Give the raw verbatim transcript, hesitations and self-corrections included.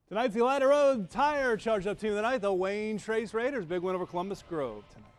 Tonight, the Atlanta Road Tire charged up team of the night, the Wayne Trace Raiders. Big win over Columbus Grove tonight.